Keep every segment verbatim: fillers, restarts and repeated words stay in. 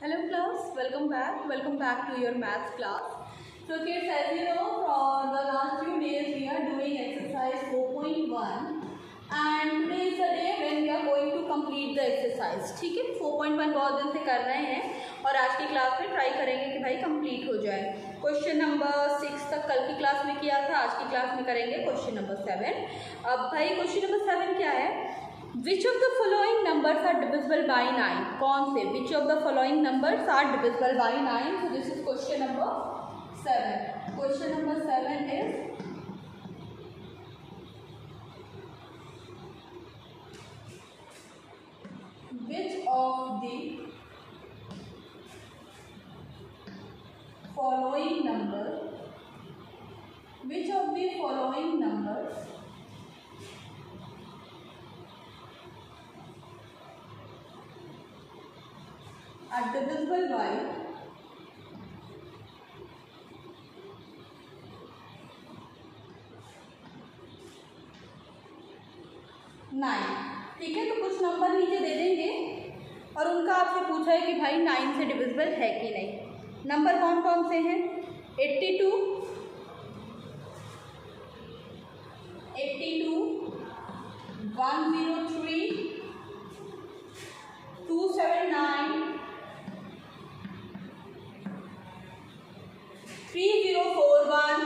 Hello class, welcome back. Welcome back to your maths class. So kids, as you know, for the last few days we are doing exercise four point one and today is the day when we are going to complete the exercise. ठीक है, four point one बहुत दिन से कर रहे हैं और आज की क्लास में ट्राई करेंगे कि भाई कंप्लीट हो जाए. क्वेश्चन नंबर सिक्स तक कल की क्लास में किया था, आज की क्लास में करेंगे क्वेश्चन नंबर सेवन. अब भाई क्वेश्चन नंबर सेवन क्या है? Which of the following numbers are divisible by nine? कौन से? Which of the following numbers are divisible by nine? So this is question number seven. Question number seven is which of the following number? Which of the following numbers are divisible by nine. ठीक है, तो कुछ number नीचे दे देंगे और उनका आपसे पूछा है कि भाई नाइन से डिविजिबल है कि नहीं. नंबर कौन कौन से हैं? Eighty two, eighty two, one zero three, two seven nine, three zero four one,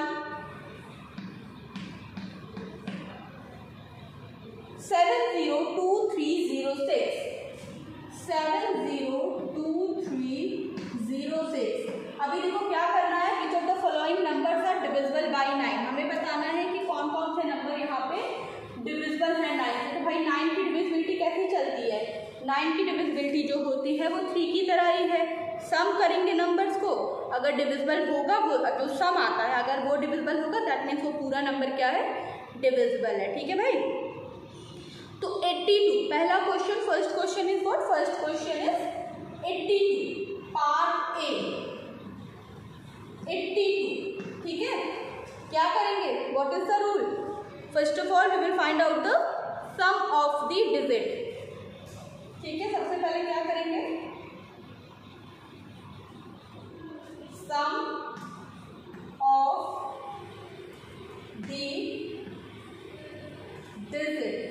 seven zero two three zero six, seven zero two three zero six. अभी देखो क्या करना है, which of the following numbers are divisible by nine. हमें बताना है कि कौन कौन से नंबर यहाँ पे डिविजिबल है नाइन से. तो भाई नाइन की डिविजिबिलिटी कैसे चलती है? नाइन की डिविजिबिलिटी जो होती है वो थ्री की तरह ही है. सम करेंगे नंबर्स को, अगर डिविजिबल होगा वो जो सम आता है अगर वो डिविजिबल होगा दैट मीन्स वो पूरा नंबर क्या है? डिविजिबल है. ठीक है भाई, तो एट्टी टू पहला question. First question is what? First question is eighty two part A. Eighty two. ठीक है, क्या करेंगे? What is the rule? First of all we will find out the sum of the digit. ठीक है, सबसे पहले क्या करेंगे? Sum of the digit.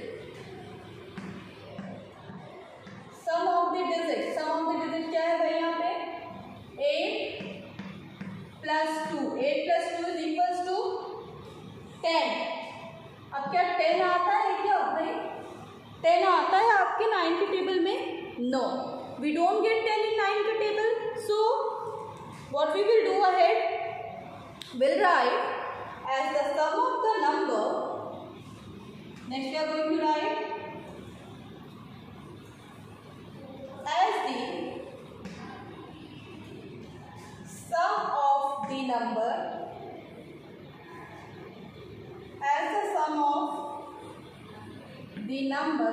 Sum of the digit. Sum of the digit क्या है भाई? यहाँ पे eight plus two. Eight plus two is equals to ten. अब क्या टेन आता है क्या भाई? टेन आता है आपके नाइन के टेबल में? No, we don't get ten in nine के table. So what we will do ahead, will write as the sum of the number. Next we are going to write as the sum of the number, as the sum of the number,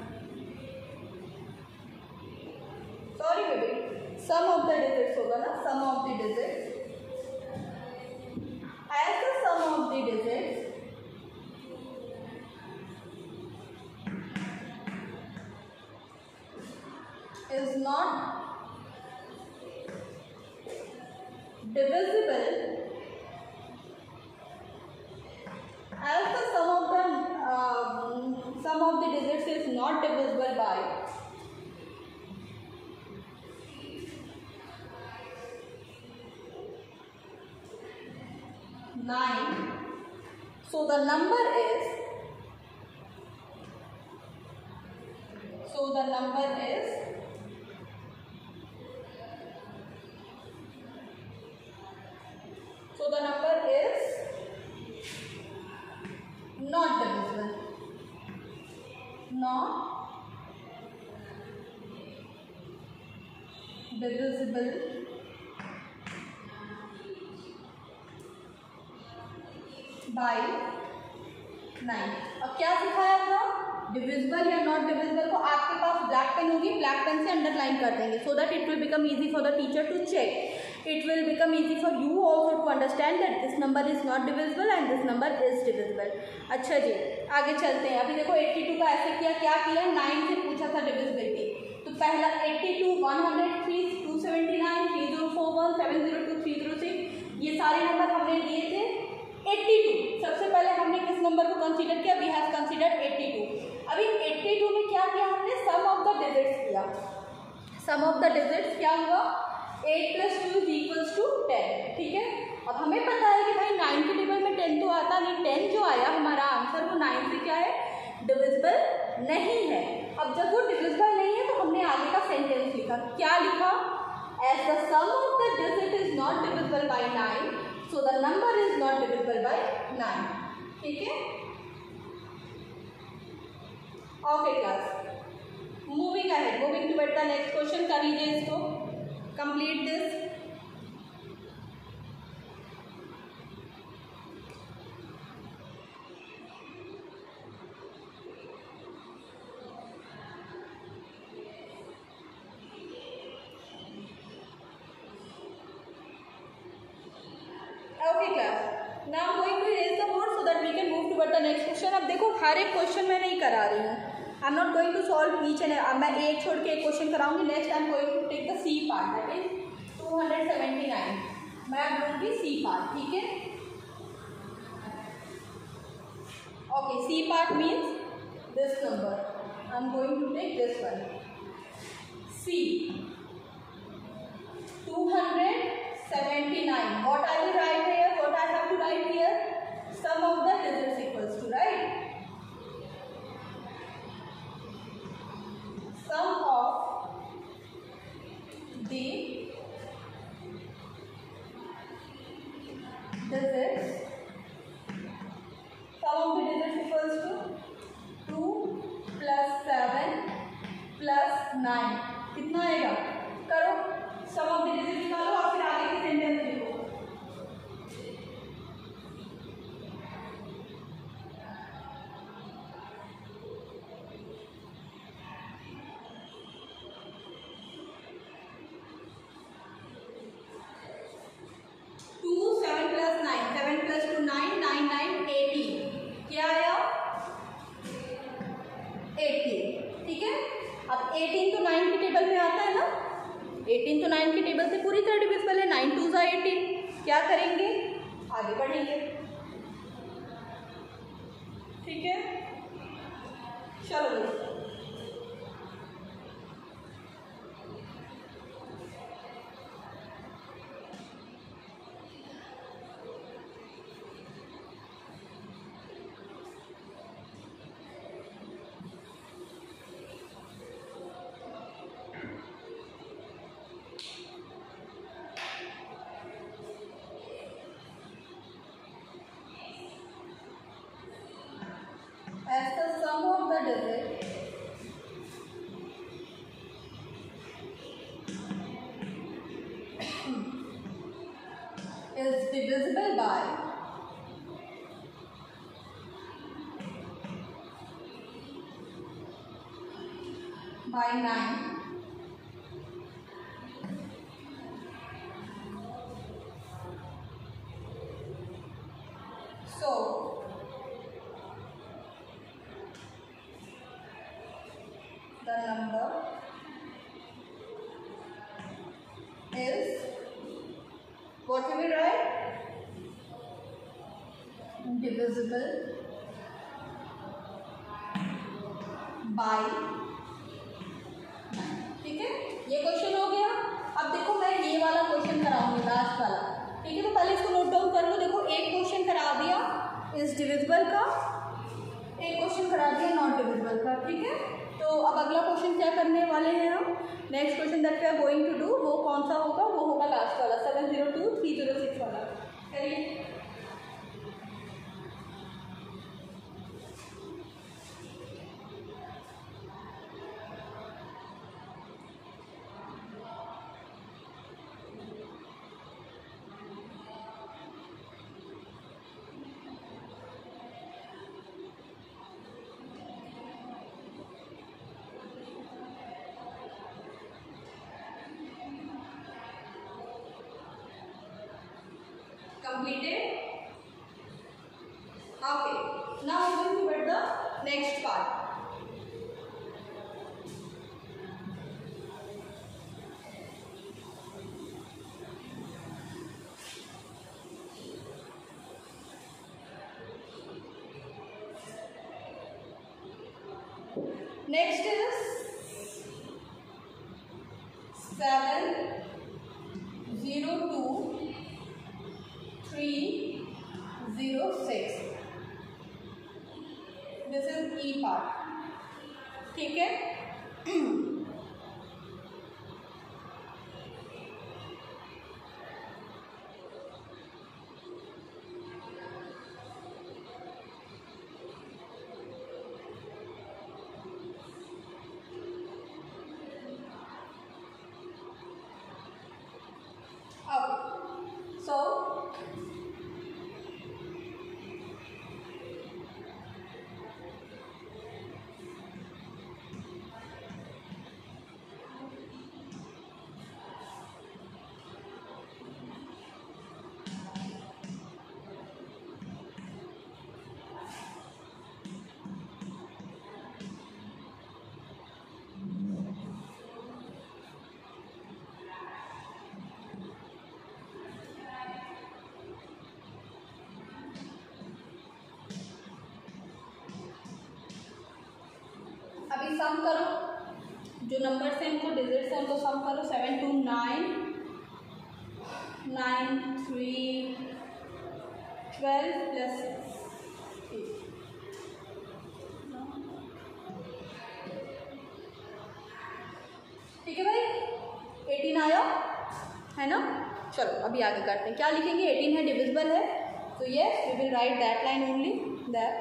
sorry baby, sum of the digits होगा ना, sum of the digits, as the sum of the digits is not divisible, as the sum of the um, sum of the digits is not divisible by nine. So the number is so the number is So the number is not divisible. Not divisible by nine. अब क्या सिखाया था? Divisible या not divisible को आपके पास black pen होगी, black pen से अंडरलाइन कर देंगे so that it will become easy for the teacher to check. It will become easy for you also to understand that this number is not divisible and this number is divisible. अच्छा जी, आगे चलते हैं. अभी देखो बयासी का ऐसे किया, क्या किया? नाइन से पूछा था डिविजिबिलिटी, तो पहला बयासी, one hundred three, two seventy nine, three zero four one, seven zero two, three zero six, ये सारे नंबर हमने लिए थे एट्टी टू। सबसे पहले हमने किस नंबर को कंसीडर किया? We have considered eighty two. अभी एट्टी टू में क्या किया हमने? सम ऑफ द डिजिट्स किया। सम ऑफ द डिजिट्स क्या हुआ? Eight plus two is equals to ten. ठीक है, अब हमें पता है कि भाई नाइन के टेबल में टेन तो आता नहीं, टेन जो आया हमारा आंसर वो नाइन से क्या है? डिविजिबल नहीं है। अब जब वो डिविजिबल नहीं है तो हमने आगे का सेंटेंस लिखा। क्या लिखा? As the sum of the digit is not divisible by nine, so the number is not divisible by nine. ठीक है, okay class, moving ahead, moving to the next question. कर लीजिए इसको, complete this. Okay class, now I'm going to erase the board so that we can move toward the next question. अब देखो हर एक question मैं नहीं करा रही हूँ, I am not going to solve each and, मैं एक छोड़ के एक क्वेश्चन कराऊंगी। Next I am going to take the C part, that is two hundred seventy nine. मैं लूँगी सी पार्ट। ठीक है, okay, C part means this number, I am going to take this one, C two hundred seventy-nine. What I will write here? What I have to write here? Sum of the digits equals to, right? Sum of the digits. Sum of the digits equals to two plus seven plus nine. कितना आएगा? करो, सम of the digit निकालो और फिर आगे की sentence लिखो। Two, seven plus nine, seven plus two nine, nine nine eighteen, क्या आया? एटीन। ठीक है, अब एटीन तो नाइन की टेबल में आता है ना, एटीन तो नाइन की टेबल से पूरी तरह डिविजिबल है। नाइन टू ज़ा एटीन, क्या करेंगे? आगे बढ़ेंगे। ठीक है, चलो as the sum of the digit is divisible by by nine, so the number is, what we will write? Divisible by nine. ठीक है, ये क्वेश्चन हो गया। अब देखो मैं ये वाला क्वेश्चन कराऊंगी, लास्ट वाला। ठीक है, तो पहले इसको नोट डाउन कर लो। देखो एक क्वेश्चन करा दिया इस डिविजिबल का, एक क्वेश्चन करा दिया नॉट डिविजिबल का। ठीक है, तो अब अगला क्वेश्चन क्या करने वाले हैं हम? Next question that we are going to do, वो कौन सा होगा? वो होगा लास्ट वाला, seven zero two three zero six वाला। करिए। Completed? Okay. Now we are going to get the next part. Next is seven zero two three zero six, this is E part, ठीक है। So अभी सम करो, जो number से उनको digits हैं उनको सम करो। Seven two nine, nine three twelve plus ठीक है भाई, एटीन आया है ना। चलो अभी आगे करते हैं, क्या लिखेंगे, एटीन है डिविजिबल है, तो ये we will write that line only, that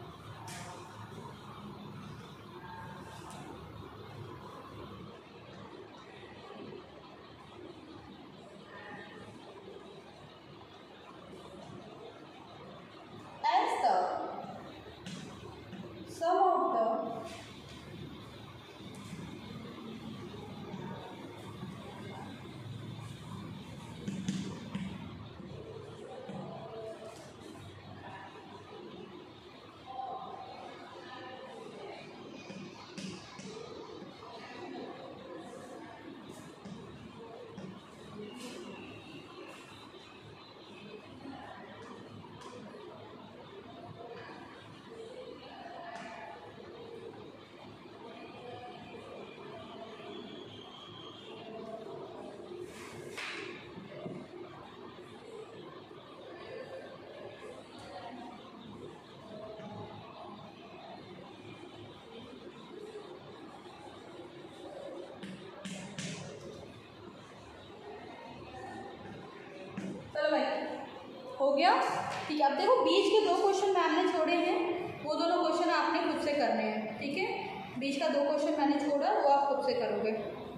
हो गया, ठीक है। अब देखो बीच के दो क्वेश्चन मैम ने छोड़े हैं, वो दोनों क्वेश्चन आपने खुद से करने हैं, ठीक है। बीच का दो क्वेश्चन मैंने छोड़ा, वो आप खुद से करोगे।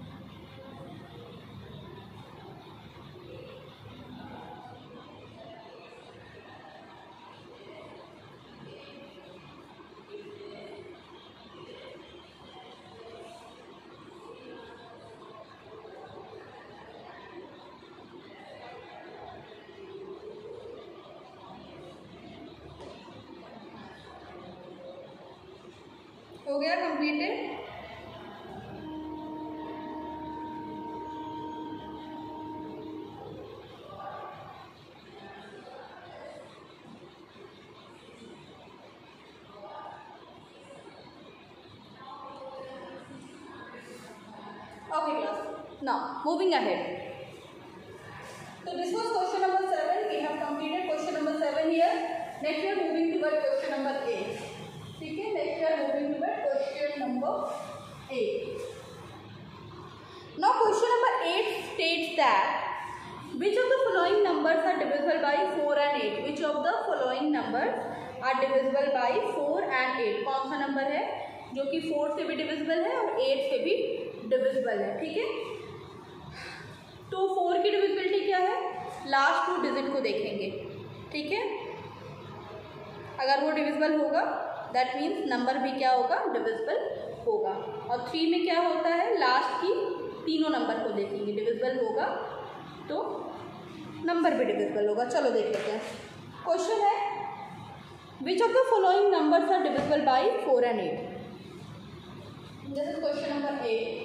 हो गया completed. Okay class, now moving ahead. So this was question number seven. We have completed question number seven here. Next we are moving towards question number eight. ठीक है, next we are moving towards question number eight. Now question number eight states that which of the following numbers are divisible by four and eight? Which of the following numbers are divisible by four and eight? कौन सा number है जो कि four से भी divisible है और eight से भी डिविजिबल है, ठीक है। तो फोर की डिविजिबिलिटी क्या है, लास्ट टू डिजिट को देखेंगे, ठीक है। अगर वो डिविजिबल होगा दैट मीन्स नंबर भी क्या होगा, डिविजिबल होगा। और थ्री में क्या होता है, लास्ट की तीनों नंबर को देखेंगे, डिविजिबल होगा तो नंबर भी डिविजिबल होगा। चलो देख लेते हैं। क्वेश्चन है which of the following numbers are divisible by four and eight. This is question number eight.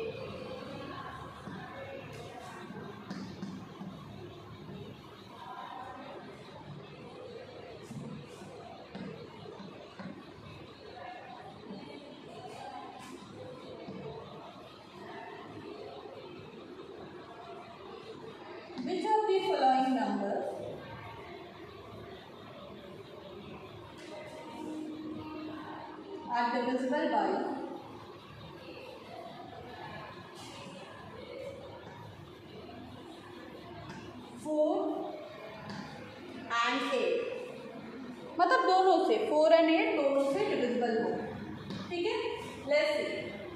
मतलब दोनों से, फोर एंड एट दोनों से डिविजिबल हो। ठीक है, let's see.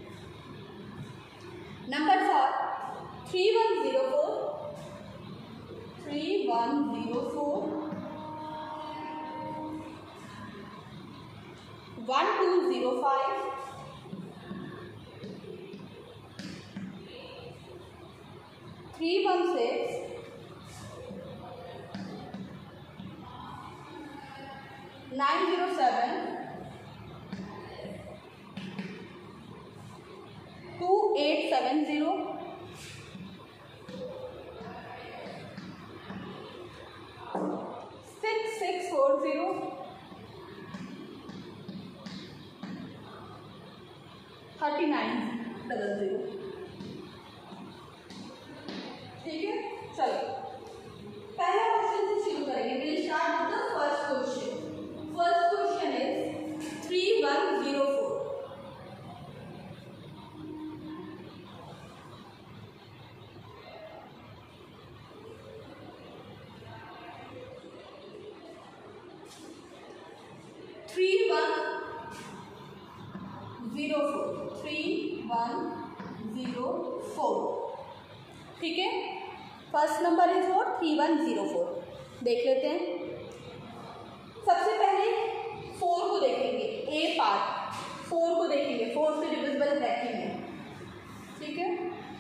Numbers are three one zero four, three one zero four, one two zero five, three one six, nine zero seven, two eight seven zero, six six four zero, thirty nine double zero. ठीक है, चलो पहला क्वेश्चन से शुरू करेंगे। Will start with the first question. First question is three one zero four. Three one zero four, three one zero four. ठीक है, first number is four, three one zero four. देख लेते हैं। सबसे पहले फोर को देखेंगे, ए पार्ट फोर को देखेंगे, फोर से डिविजिबल है कि नहीं। ठीक है,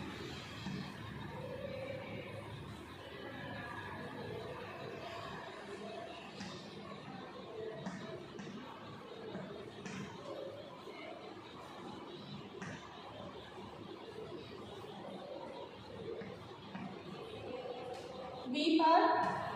बी पार्ट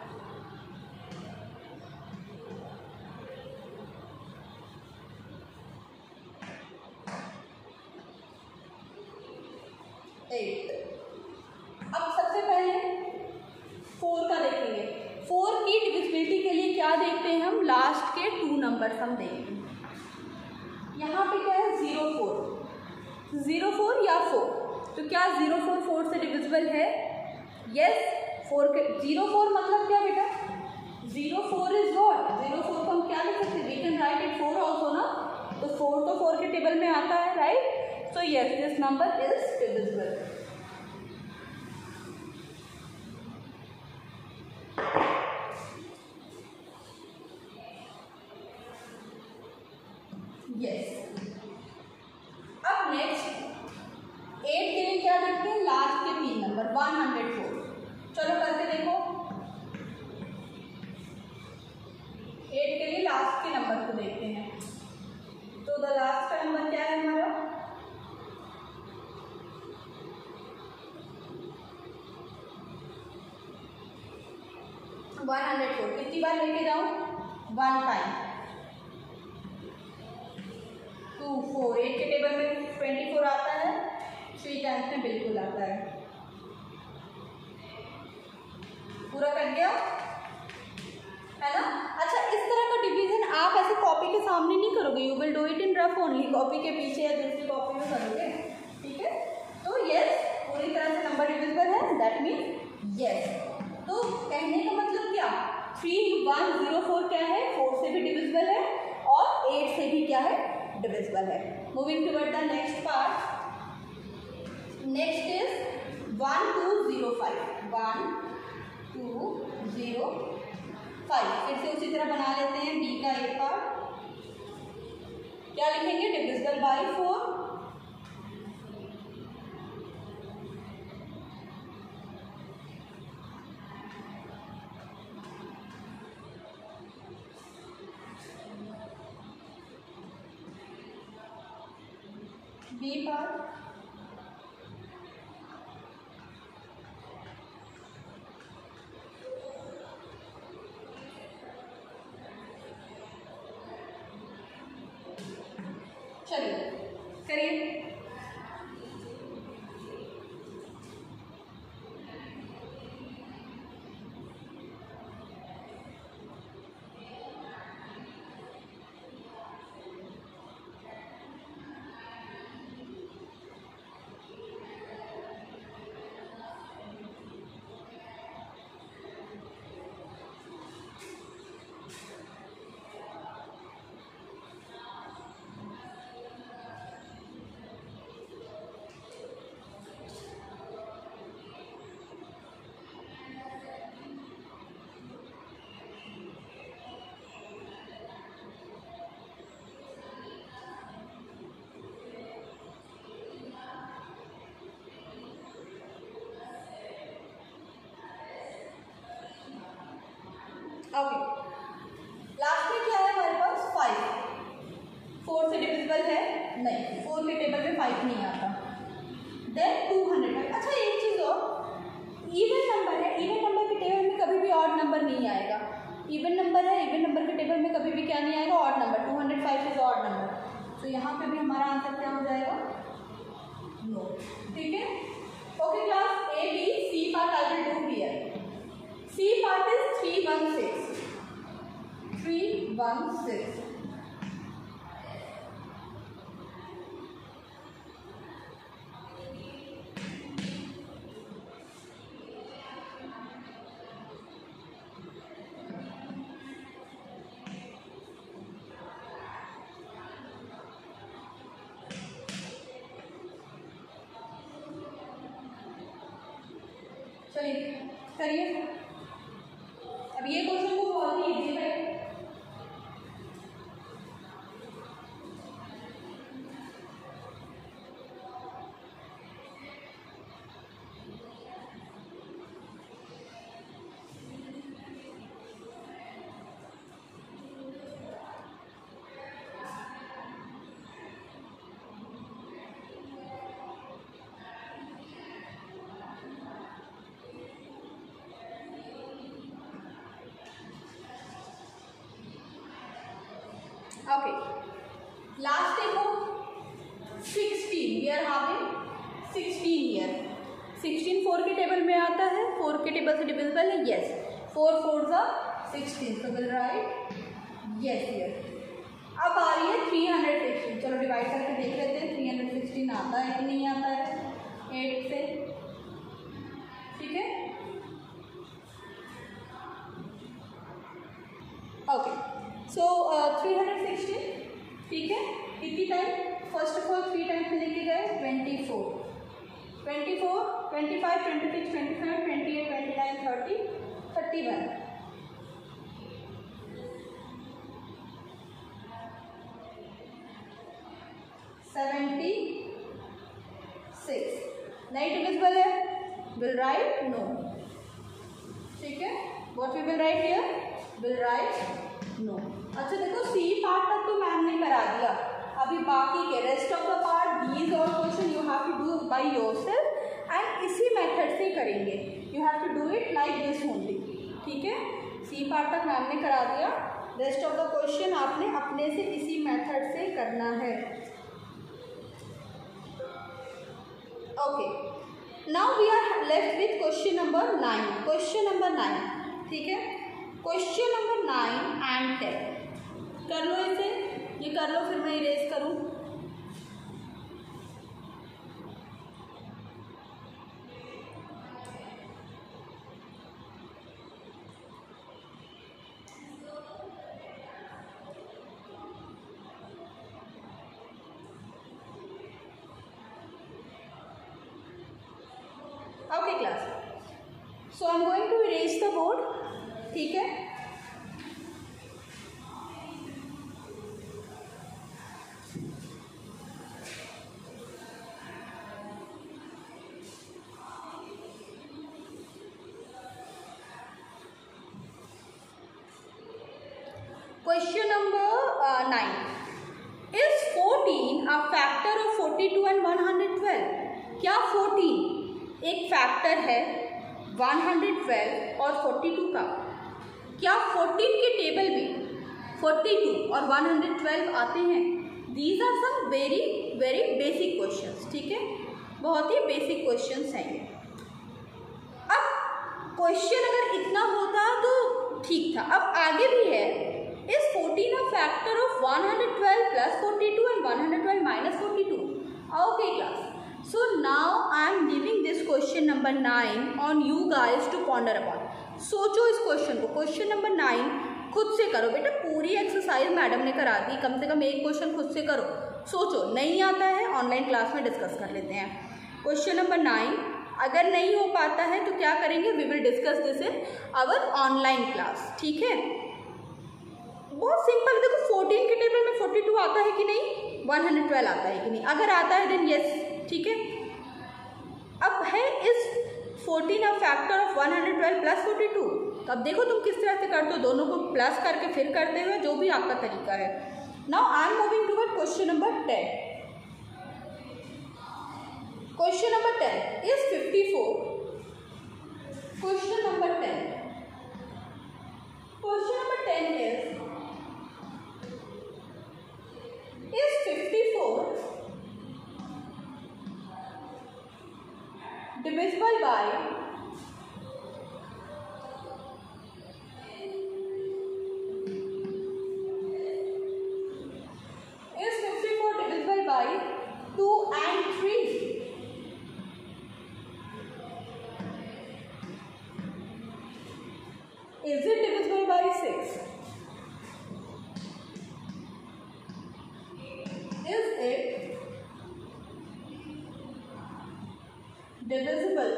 एट। अब सबसे पहले फोर का देखेंगे। फोर की डिविजिबिलिटी के लिए क्या देखते हैं हम, लास्ट के टू नंबर्स हम देखेंगे। यहाँ पे क्या है, जीरो फोर, जीरो फोर या फोर। तो क्या जीरो फोर फोर से डिविजिबल है? यस, फोर के जीरो फोर मतलब क्या बेटा, zero four is what, zero four को हम क्या लिख सकते हैं, we can write it four also ना। तो फोर तो फोर के टेबल में आता है, right. So yes, this number is divisible. Yes, अब नेक्स्ट एट के लिए क्या देखते हैं, लास्ट के तीन नंबर वन हंड्रेड फोर। चलो करके देखो। एट के लिए लास्ट के नंबर को देखते हैं। तो द लास्ट का नंबर क्या है हमारा, वन हंड्रेड फोर। कितनी बार लेके जाऊं, one time, two four. Eight के टेबल में ट्वेंटी फोर आता है, थ्री टाइम्स में बिल्कुल आता है। पूरा कर गया है ना। अच्छा, इस तरह का डिवीजन आप ऐसे कॉपी के सामने नहीं करोगे, you will do it in rough only, copy के पीछे या दूसरी कॉपी में करोगे। ठीक है, तो यस, पूरी तरह से नंबर डिविजिबल है, दैट मीन्स यस। तो कहने का मतलब क्या, थ्री वन जीरो फोर क्या है, फोर से भी डिविजिबल है और एट से भी क्या है, डिविजिबल है। Moving toward the next part. Next is one two zero five, one two zero five. फिर से उसी तरह बना लेते हैं। बी का एक पार्ट क्या लिखेंगे, divisible by four. B part चलिए करिए। ओके, लास्ट में क्या है हमारे पास फाइव, फोर से डिविजिबल है नहीं, फोर के टेबल में फाइव नहीं आता। Then two hundred. अच्छा एक चीज़ और, इवन नंबर है, इवन नंबर के टेबल में कभी भी ऑड नंबर नहीं आएगा। इवन नंबर है, इवन नंबर के टेबल में कभी भी क्या नहीं आएगा, odd number. Two hundred five is odd number, तो यहाँ पे भी हमारा आंसर क्या हो जाएगा, नो। ठीक है, okay class, A B C part I will do here. C part is three one six, three one six. चलिए करिए, अब ये क्वेश्चन को बहुत ही इजी है। ओके, लास्ट देखो sixteen, we are having sixteen year. Sixteen four के टेबल में आता है, फोर के टेबल से डिविजिबल है, यस। फोर फोर सा सिक्सटीन, तो विल राइट यस हियर। अब आ रही है थ्री हंड्रेड सिक्सटीन, चलो डिवाइड करके देख लेते हैं थ्री हंड्रेड सिक्सटीन आता है कि नहीं आता है एट से। ठीक है, okay, so three hundred sixteen, ठीक है, कितनी time, first of all three times लेके गए, twenty four, twenty four, twenty five, twenty six, twenty five, twenty eight, twenty nine, thirty, thirty one, seventy six. नहीं divisible है, will write no. ठीक है, what we will write here, will write no. अच्छा देखो, C part तक तो ma'am ने करा दिया, अभी बाकी के rest of the part these और question you have to do by yourself and इसी मेथड से करेंगे। You have to do it like this only. ठीक है, सी पार्ट तक मैम ने करा दिया, रेस्ट ऑफ द क्वेश्चन आपने अपने से इसी मेथड से करना है। Okay, now we are left with question number nine. Question number nine, ठीक है, question number nine and ten कर लो इसे, ये कर लो, फिर मैं इरेज करूं। Okay class, so I am going to erase the board. ठीक है, question number nine, is fourteen a factor of forty two and one hundred twelve? क्या फोर्टीन एक फैक्टर है वन हंड्रेड ट्वेल्व और फोर्टी टू का? क्या fourteen के table में फोर्टी टू और वन हंड्रेड ट्वेल्व आते हैं? These are some very very basic questions. ठीक है, बहुत ही बेसिक क्वेश्चंस हैं ये। अब क्वेश्चन अगर इतना होता तो ठीक था, अब आगे भी है, is fourteen a factor of one hundred twelve plus forty-two and one hundred twelve minus forty-two? Okay class, so now I am giving this question number nine on you guys to ponder upon. सोचो इस question को, question number nine खुद से करो बेटा, पूरी exercise madam ने करा दी, कम से कम एक क्वेश्चन खुद से करो, सोचो। नहीं आता है ऑनलाइन क्लास में डिस्कस कर लेते हैं। क्वेश्चन नंबर नाइन अगर नहीं हो पाता है तो क्या करेंगे, we will discuss this in our online class. ठीक है, बहुत सिंपल है। देखो फोर्टीन के टेबल में फोर्टी टू आता है कि नहीं, वन हंड्रेड ट्वेल्व आता है कि नहीं? अगर आता है देन यस। ठीक है, अब है इस fourteen a factor of one hundred twelve plus forty two? अब देखो तुम किस तरह से करते हो, दोनों को प्लस करके फिर करते हुए, जो भी आपका तरीका है। Now I am moving toward question number ten. Question number ten is fifty four. Question number ten question number ten is is fifty-four divisible by is fifty-four divisible by two and three? Is it divisible by six? Is it divisible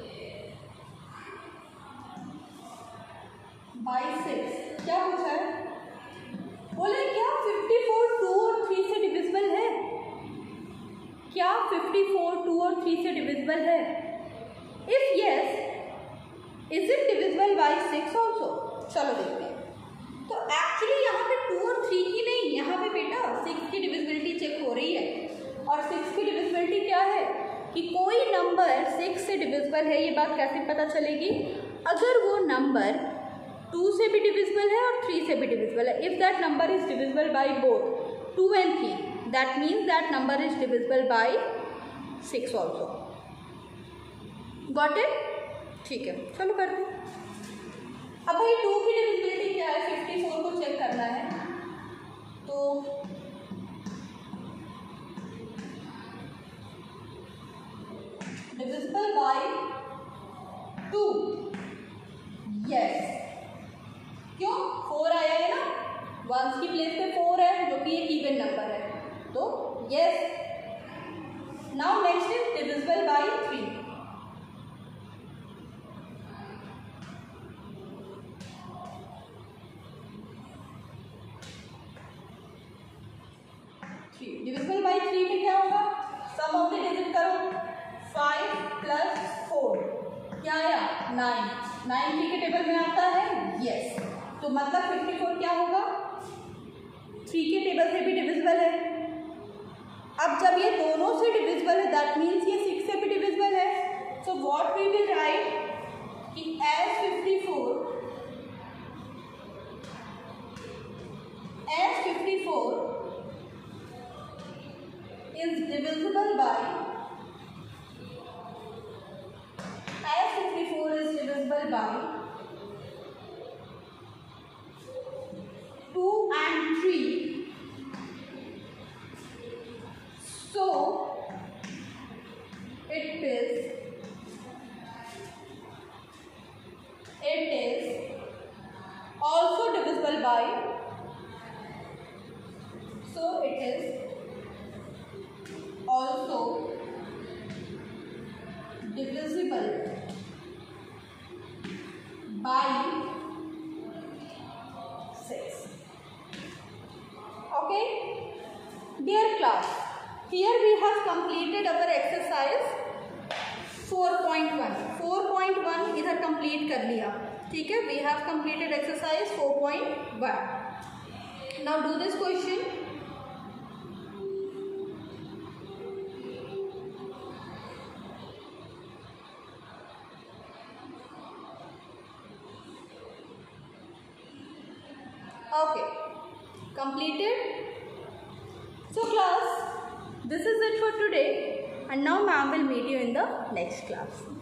by six? क्या पूछा है? बोले क्या चौवन to और three से divisible है? क्या चौवन टू और थ्री से डिविजिबल है? If yes, is it divisible by six also? चलो देखते हैं। तो एक्चुअली यहाँ पे टू और थ्री की नहीं, यहाँ पे बेटा सिक्स की डिविजिबिलिटी चेक हो रही है। और सिक्स की डिविजिबिलिटी क्या है कि कोई नंबर सिक्स से डिविजिबल है, ये बात कैसे पता चलेगी? अगर वो नंबर टू से भी डिविजिबल है और थ्री से भी डिविजिबल है। If that number is divisible by both two and three, that means that number is divisible by six also. Got it? ठीक है, चलो करते हैं। अब भाई टू की डिविजिबिलिटी क्या है? फिफ्टी फोर को चेक करना है। तो डिविजिबल बाय टू, यस। क्यों? फोर आया है ना, वंस की प्लेस पे फोर है, जो कि एक इवन नंबर है, तो yes. Now next is divisible by three. Divisible by three में क्या होगा? सम ऑफ द डिजिट करो, फाइव प्लस फोर क्या आया? नाइन। नाइन थ्री के टेबल में आता है, यस। तो मतलब फिफ्टी फोर क्या होगा? थ्री के टेबल से भी डिविजिबल है। अब जब ये दोनों से डिविजिबल है, दैट मीन्स ये सिक्स से भी डिविजिबल है। So what we will write कि as fifty four as fifty four is divisible by as fifty-four is divisible by two and three, so it is it is also divisible by, so it is also divisible by six. Okay, dear class, here we have completed our exercise four point one. four point one इधर complete कर लिया, ठीक है? We have completed exercise four point one. Now do this question. Okay, completed. So class, this is it for today, and now ma'am will meet you in the next class.